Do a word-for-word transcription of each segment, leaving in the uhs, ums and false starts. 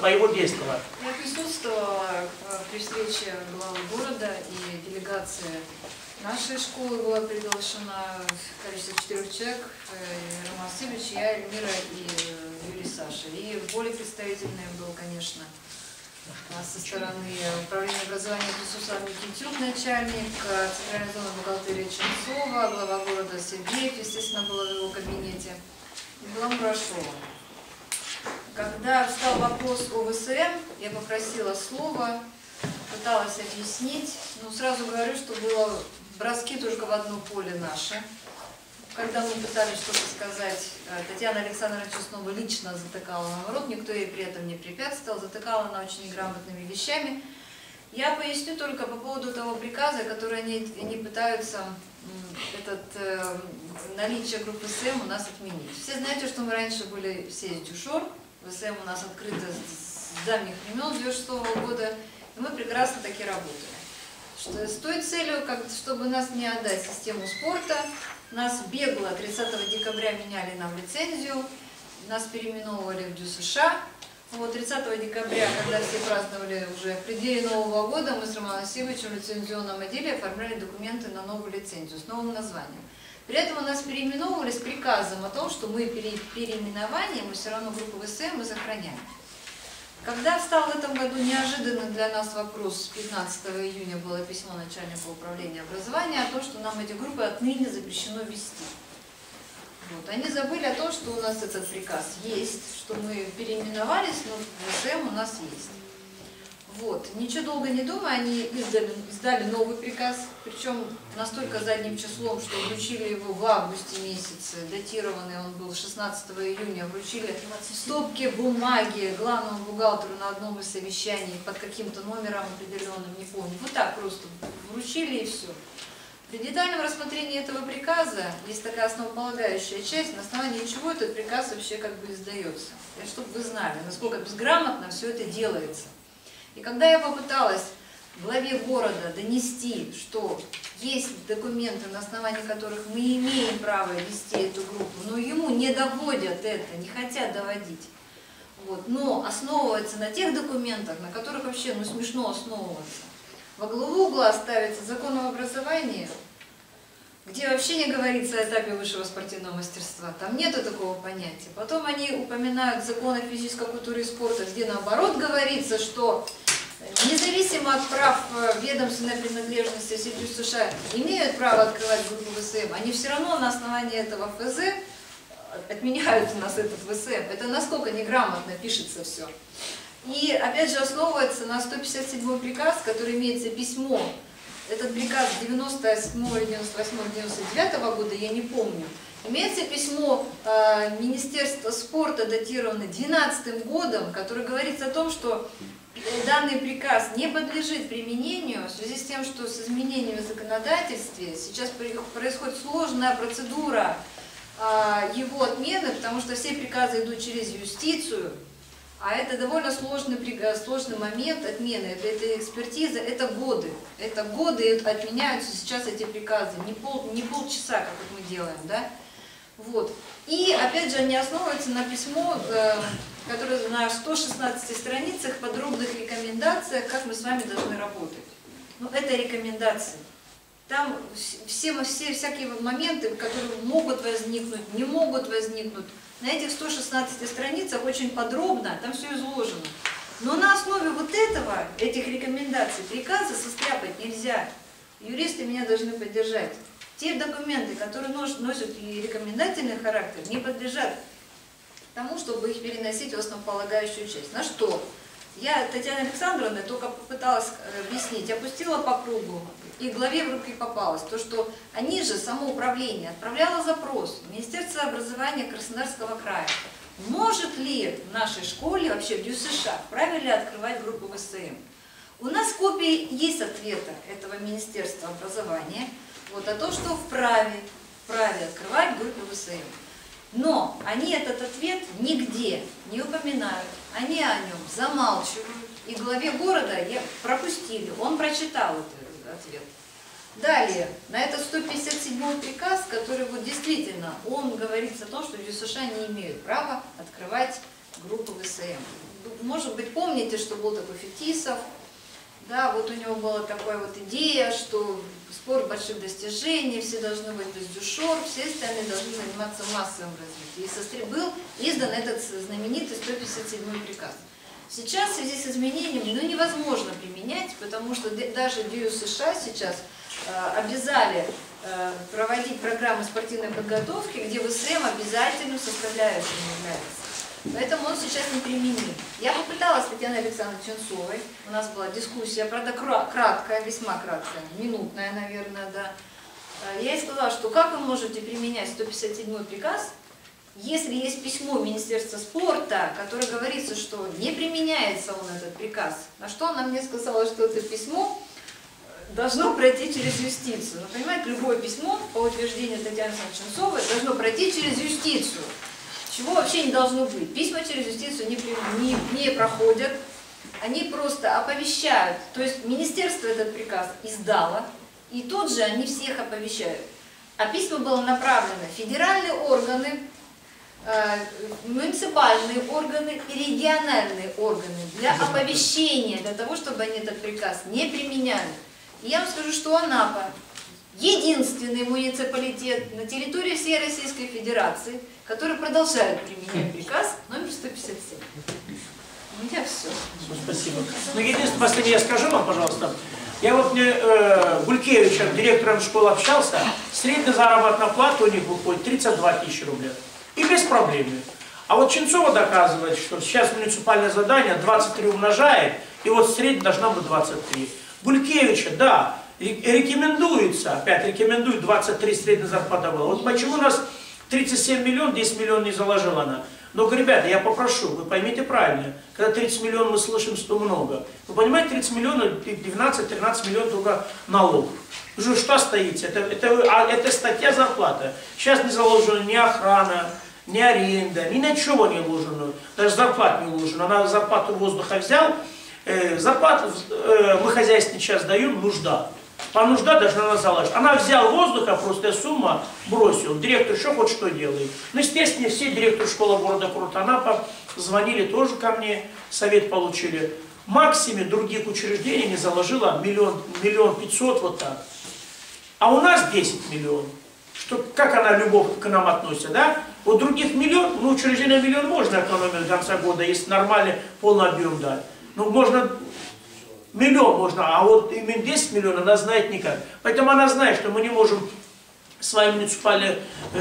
по его действиям. Я присутствовала при встрече главы города и делегации нашей школы была приглашена в количестве четырех человек: Роман Васильевич, я, Эльмира и Юрий Саша. И более представительный был, конечно, со стороны управления образования присутствовал Никитюк, начальник центральной зоны бухгалтерии Ченцова, глава города Сергеев, естественно, было в его кабинете, и была Мурашова. Когда встал вопрос о ВСМ, я попросила слова, пыталась объяснить, но сразу говорю, что было броски только в одно поле наше. Когда мы пытались что-то сказать, Татьяна Александровна Чеснова лично затыкала нам рот, никто ей при этом не препятствовал, затыкала она очень неграмотными вещами. Я поясню только по поводу того приказа, который они, они пытаются этот, э, наличие группы ВСМ у нас отменить. Все знаете, что мы раньше были все из Дюшор, ВСМ у нас открыто с давних времен, с девяносто шестого года, и мы прекрасно таки работали. Что, с той целью, как, чтобы нас не отдать в систему спорта, нас бегло тридцатого декабря меняли нам лицензию, нас переименовывали в ДЮСШ. Вот тридцатого декабря, когда все праздновали уже в преддверии Нового года, мы с Романом Васильевичем в лицензионном отделе оформляли документы на новую лицензию с новым названием. При этом у нас переименовывали с приказом о том, что мы пере, переименование, мы все равно группу ВСМ мы сохраняем. Когда встал в этом году неожиданно для нас вопрос, пятнадцатого июня было письмо начальника управления образования о том, что нам эти группы отныне запрещено вести. Вот. Они забыли о том, что у нас этот приказ есть, что мы переименовались, но ВСМ у нас есть. Вот. Ничего долго не думая, они издали, издали новый приказ, причем настолько задним числом, что вручили его в августе месяце, датированный он был шестнадцатого июня, вручили стопки бумаги главному бухгалтеру на одном из совещаний под каким-то номером определенным, не помню. Вот так просто вручили и все. При детальном рассмотрении этого приказа есть такая основополагающая часть, на основании чего этот приказ вообще как бы издается. И чтобы вы знали, насколько безграмотно все это делается. И когда я попыталась главе города донести, что есть документы, на основании которых мы имеем право вести эту группу, но ему не доводят это, не хотят доводить, вот, но основывается на тех документах, на которых вообще ну, смешно основываться. Во главу угла ставится закон об образовании, где вообще не говорится о этапе высшего спортивного мастерства. Там нету такого понятия. Потом они упоминают закон о физической культуре и спорте, где наоборот говорится, что независимо от прав ведомственной принадлежности сетью США имеют право открывать группу ВСМ, они все равно на основании этого ФЗ отменяют у нас этот ВСМ. Это насколько неграмотно пишется все. И опять же основывается на сто пятьдесят седьмой приказ, который имеется письмо. Этот приказ девяносто седьмого, девяносто восьмого, девяносто девятого года, я не помню. Имеется письмо э, Министерства спорта, датированное двенадцатым годом, которое говорит о том, что данный приказ не подлежит применению в связи с тем, что с изменениями в законодательстве сейчас происходит сложная процедура э, его отмены, потому что все приказы идут через юстицию. А это довольно сложный, сложный момент отмены, это, это экспертиза, это годы. Это годы отменяются сейчас эти приказы, не, пол, не полчаса, как мы делаем, да? Вот. И опять же они основываются на письмо, э, которое на ста шестнадцати страницах, подробных рекомендациях, как мы с вами должны работать. Но это рекомендации. Там все, все всякие моменты, которые могут возникнуть, не могут возникнуть. На этих ста шестнадцати страницах очень подробно, там все изложено. Но на основе вот этого, этих рекомендаций, приказа состряпать нельзя. Юристы меня должны поддержать. Те документы, которые носят и рекомендательный характер, не подлежат тому, чтобы их переносить в основополагающую часть. На что? Я, Татьяна Александровна, только попыталась объяснить, опустила по кругу, и главе в руки попалось, то, что они же, самоуправление, отправляло запрос в Министерство образования Краснодарского края. Может ли в нашей школе, вообще в ДЮСШ, вправе ли открывать группу ВСМ? У нас копии есть ответа этого Министерства образования, вот, о том, что вправе, вправе открывать группу ВСМ. Но они этот ответ нигде не упоминают, они о нем замалчивают. И главе города я пропустили, он прочитал этот ответ. Далее, на этот сто пятьдесят седьмой приказ, который вот действительно, он говорит о том, что ДЮСШ не имеют права открывать группы ВСМ. Может быть, помните, что был такой Фетисов, да, вот у него была такая вот идея, что спорт больших достижений, все должны быть без дюшор, все остальные должны заниматься массовым развитием. И был издан этот знаменитый сто пятьдесят седьмой приказ. Сейчас в связи с изменениями ну, невозможно применять, потому что даже ДЮ США сейчас э, обязали э, проводить программы спортивной подготовки, где ВСМ обязательным составляющим является. Поэтому он сейчас не применим. Я попыталась с Татьяной Александровной Ченцовой, у нас была дискуссия, правда краткая, весьма краткая, минутная, наверное, да. Я ей сказала, что как вы можете применять сто пятьдесят седьмой приказ, если есть письмо Министерства спорта, которое говорится, что не применяется он этот приказ. На что она мне сказала, что это письмо должно пройти через юстицию. Вы понимаете, любое письмо по утверждению Татьяны Александровны Ченцовой должно пройти через юстицию. Чего вообще не должно быть. Письма через юстицию не, не, не проходят, они просто оповещают. То есть министерство этот приказ издало, и тут же они всех оповещают. А письмо было направлено в федеральные органы, э, муниципальные органы и региональные органы для оповещения, для того, чтобы они этот приказ не применяли. И я вам скажу, что Анапа единственный муниципалитет на территории всей Российской Федерации, который продолжает применять приказ номер сто пятьдесят семь. У меня все. Спасибо. Ну, единственное, последнее я скажу вам, пожалуйста. Я вот мне э, Гулькевичем, директором школы, общался. Средняя заработная плата у них выходит тридцать два тысячи рублей. И без проблем. А вот Ченцова доказывает, что сейчас муниципальное задание двадцать три умножает, и вот средняя должна быть двадцать три. Гулькевича, да, рекомендуется, опять рекомендует двадцать три средняя зарплата была. Вот почему у нас тридцать семь миллионов, десять миллионов не заложила она. Но, ребята, я попрошу, вы поймите правильно, когда тридцать миллионов мы слышим, что много. Вы понимаете, тридцать миллионов, двенадцать-тринадцать миллионов только налог. Уже что стоите? Это, это, это статья зарплаты. Сейчас не заложена ни охрана, ни аренда, ни на чего не вложено. Даже зарплат не вложена. Она зарплату воздуха взял, э, зарплату э, мы хозяйственный час даем, нужда. По нужда должна она заложить. Она взяла воздуха, просто сумма бросил. Директор еще хоть что делает. Ну, естественно, все директоры школы города Крут-Анапа звонили тоже ко мне, совет получили. Максиме других учреждений не заложила миллион, миллион пятьсот, вот так. А у нас десять миллионов. Что, как она любовь к нам относится, да? Вот других миллион, ну, учреждение миллион можно экономить до конца года, если нормальный полный объем дать. Ну, можно... Миллион можно, а вот именно десять миллионов она знает никак. Поэтому она знает, что мы не можем свои муниципальные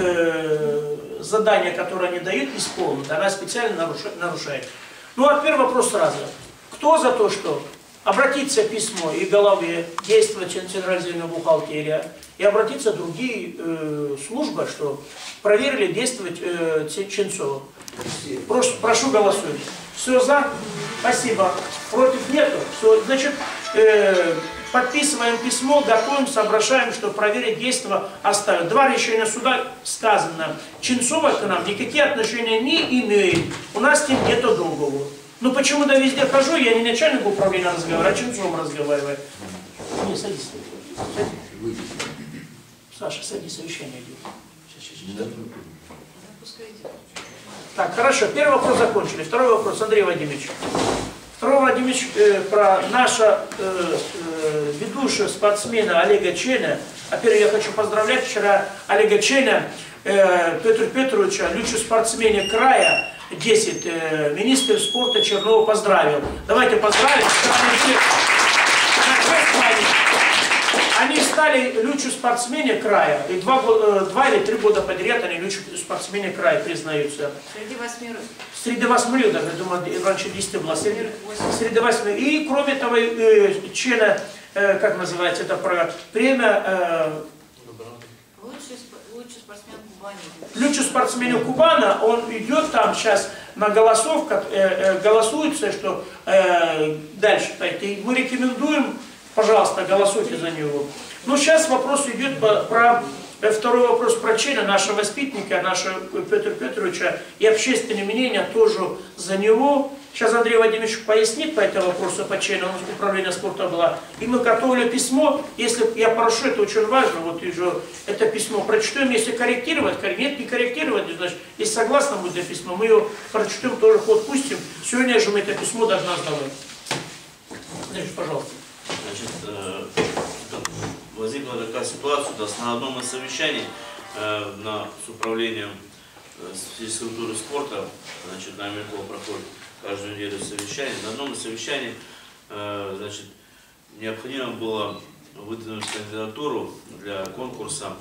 э, задания, которые они дают, исполнить. Она специально нарушает. нарушает. Ну, а первый вопрос сразу. Кто за то, что обратиться письмо и голове, действовать централизованная бухгалтерия, и обратиться другие э, службы, что проверили действовать э, Ченцова. Прошу, прошу голосуйте. Все за? Спасибо. Против нету? Все. Значит, э, подписываем письмо, готовимся, обращаем, что проверить действия оставят. Два решения суда сказано. Ченцова к нам никакие отношения не имеет. У нас с ним нету договора. Ну почему-то везде хожу, я не начальник управления разговариваю, а Ченцовым разговариваю. Не, садись. садись. Саша, садись, совещание идет. Сейчас, сейчас, сейчас. Так, хорошо, первый вопрос закончили. Второй вопрос, Андрей Владимирович. Второй Владимирович, э, про нашего э, э, ведущего спортсмена Олега Ченя. Во-первых, я хочу поздравлять вчера Олега Ченя, э, Петра Петровича, лучший спортсмене края, десять, э, министр спорта Чернова поздравил. Давайте поздравим. Они стали лучшим спортсменами края. И два, два или три года подряд они лучшим спортсменами края признаются. Среди восьми. Среди восьми, даже, я думаю, раньше десяти было. Среди, среди восьми. И кроме того, э, Чена, э, как называется это про премия... Э, лучший, лучший спортсмен Кубани. Лучший спортсмен Кубана, он идет там сейчас на голосовках, э, э, голосуется, что э, дальше пойти. Мы рекомендуем, пожалуйста, голосуйте за него. Но сейчас вопрос идет по, про, второй вопрос про Чена, нашего воспитанника, нашего Петра Петровича, и общественное мнение тоже за него. Сейчас Андрей Владимирович пояснит по этому вопросу, по члену управления спорта было. И мы готовили письмо, если я прошу, это очень важно, вот вижу, это письмо прочтем, если корректировать, нет, не корректировать, значит, если согласно будет это письмо, мы его прочтем, тоже ход пустим. Сегодня же мы это письмо должны сдавать. Значит, пожалуйста. Значит, возникла такая ситуация, у нас на одном из совещаний на, с управлением физкультуры и спорта, значит, на Меркова проходит каждую неделю совещание. На одном из совещаний, значит, необходимо было выдвинуть кандидатуру для конкурса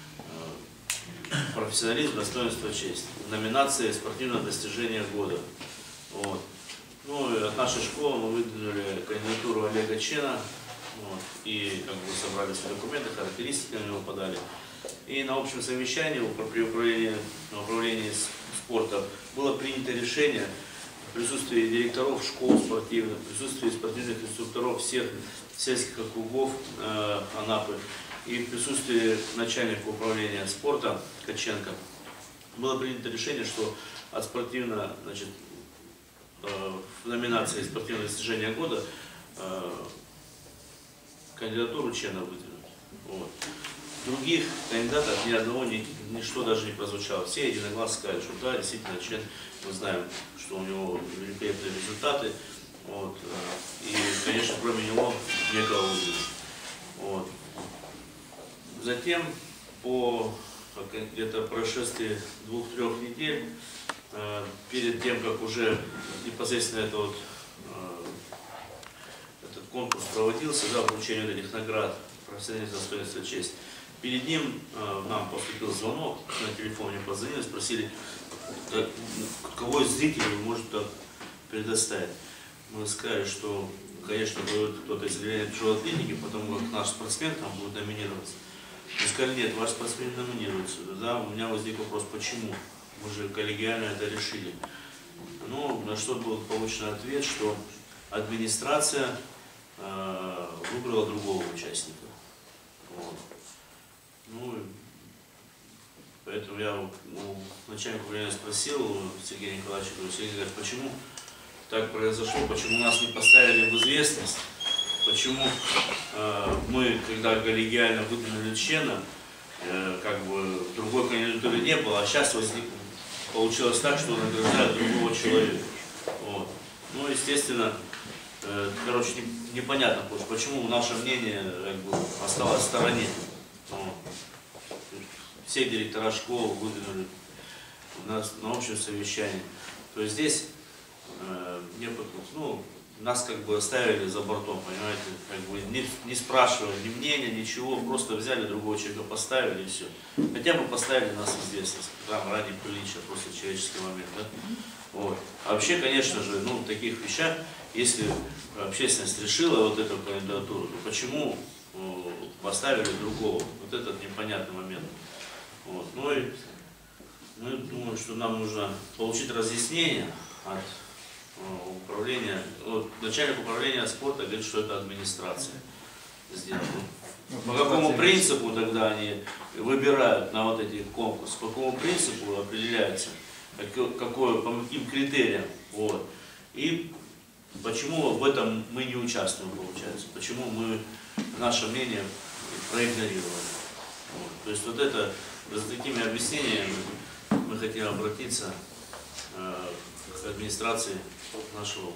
«Профессионализм, достоинство, честь» в номинации «Спортивное достижение года». Вот. Ну, и от нашей школы мы выдвинули кандидатуру Олега Чена, вот, и как бы собрали все документы, характеристики на него подали. И на общем совещании при управлении, на управлении спорта было принято решение в присутствии директоров школ спортивных, в присутствии спортивных инструкторов всех сельских округов э, Анапы и в присутствии начальника управления спорта Ткаченко было принято решение, что от спортивного, значит, э, в номинации «Спортивное достижение года» э, кандидатуру Чена выдвинуть. Вот. Других кандидатов ни одного, ни, ничто даже не прозвучало. Все единогласно сказали, что да, действительно, Чен, мы знаем, что у него великолепные результаты. Вот, и, конечно, кроме него некого выдвинуть. Вот. Затем, по где-то прошествии двух-трех недель, э, перед тем, как уже непосредственно это вот, э, этот конкурс проводился, да, вручение этих наград, профессиональное достоинство, честь, перед ним э, нам поступил звонок, на телефоне позвонили, спросили, да, кого из зрителей вы можете предоставить. Мы сказали, что, конечно, будет кто-то из отделения тяжелой атлетики, потому как наш спортсмен там будет номинироваться. Мы сказали, нет, ваш спортсмен номинируется. Да, у меня возник вопрос, почему? Мы же коллегиально это решили. Ну, на что был получен ответ, что администрация э, выбрала другого участника. Вот. Ну, поэтому я у начальника управления спросил у Сергея Николаевича, Сергей Николаевич, почему так произошло, почему нас не поставили в известность, почему э, мы, когда коллегиально выдвинули Чена, э, как бы другой кандидатуры не было, а сейчас возник, получилось так, что награждают другого человека. Вот. Ну, естественно, э, короче, не, непонятно, почему наше мнение как бы осталось в стороне. Вот. Все директора школ выдвинули у нас на общем совещании. То есть здесь э, не, ну, нас как бы оставили за бортом, понимаете, как бы не, не спрашивали ни мнения, ничего, просто взяли другого человека, поставили и все. Хотя бы поставили нас в известность, там ради приличия, просто человеческий момент. Да? Вот. А вообще, конечно же, ну, в таких вещах, если общественность решила вот эту кандидатуру, то почему э, поставили другого? Вот этот непонятный момент. Вот. Ну и мы думаем, что нам нужно получить разъяснение от управления. Вот, начальник управления спорта говорит, что это администрация сделала. По какому принципу тогда они выбирают на вот эти конкурсы? По какому принципу определяется? Какое, по каким критериям? Вот. И почему в этом мы не участвуем, получается? Почему мы наше мнение проигнорировали? Вот. То есть вот это, с такими объяснениями мы хотим обратиться э, к администрации нашего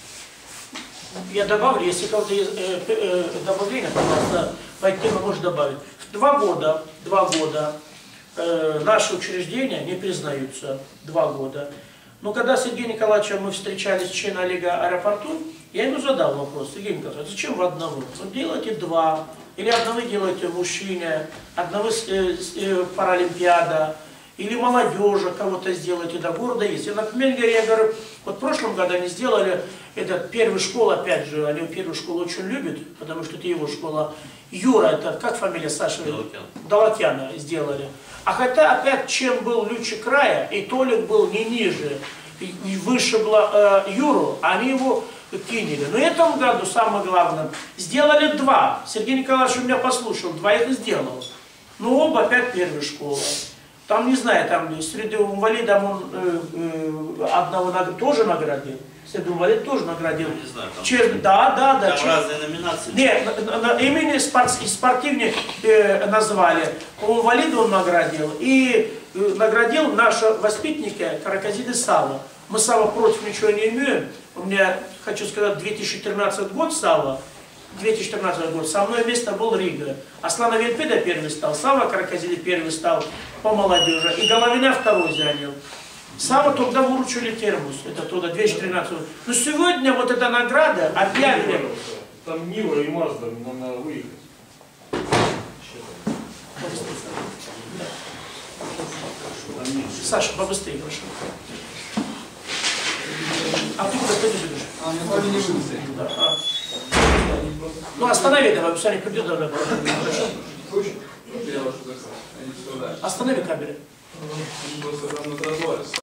города. Я добавлю, если кого-то есть э, э, добавление, пожалуйста, по этой теме можно добавить. В два года, два года э, наши учреждения не признаются. Два года. Но когда с Сергеем Николаевичем мы встречались в Чена Олега аэропорту, я ему задал вопрос: Сергей Николаевич, зачем вы одного? Вы делаете два. Или одного делаете мужчине, одного э, э, паралимпиада, или молодежи кого-то сделаете, до города есть. И, например, я говорю, вот в прошлом году они сделали этот первую школу, опять же, они первую школу очень любят, потому что это его школа. Юра, это как фамилия Саши? Далакян. Далакяна сделали. А хотя опять, чем был лучше края, и Толик был не ниже, и выше было э, Юру, они его кинули. Но в этом году, самое главное, сделали два. Сергей Николаевич у меня послушал, два их сделал. Но оба опять первая школа. Там, не знаю, там среди инвалидов он э, э, одного тоже наградил. Среду инвалид тоже наградил. Не знаю, там, Честно, да, да, да. там честно. разные номинации. Нет, на- на- именно спорт, спортивник э, назвали. По инвалиду он наградил. И э, наградил нашего воспитанника Караказиды Сава. Мы Сава против ничего не имеем. У меня, хочу сказать, две тысячи тринадцатый год Сава. две тысячи тринадцатый год. Со мной место был Рига. Аслана Верпеда первый стал. Сава Караказиды первый стал по молодежи. И Головина второй занял. Сава тогда выручили термос. Это туда две тысячи тринадцатый год. Но сегодня вот эта награда объявили. Там Нива и Мазда, надо выехать. Саша, побыстрее, прошу. А ты куда ты бежишь? А, я вроде не выйду. Да, а. Ну останови давай, пусть они придет, давай. Хорошо? Слушай, я вашу закрыл. Они сюда. Останови камеру. Просто там на тротуаре.